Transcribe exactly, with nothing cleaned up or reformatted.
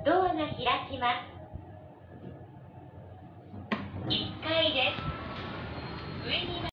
ドアが開きます。いっかいです。上に